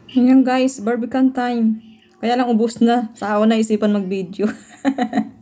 Yan guys, barbican time. Kaya lang ubos na. Sa ako na isipan mag-video.